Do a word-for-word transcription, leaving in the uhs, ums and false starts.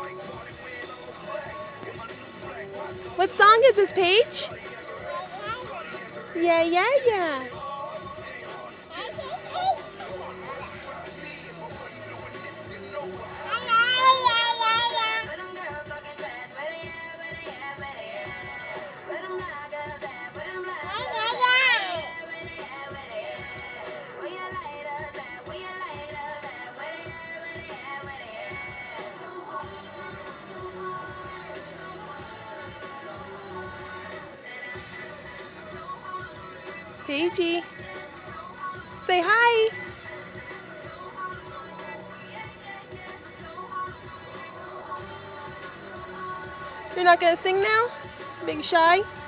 What song is this, Paige? Yeah, yeah, yeah. Paigey, say hi. You're not gonna sing now? Being shy?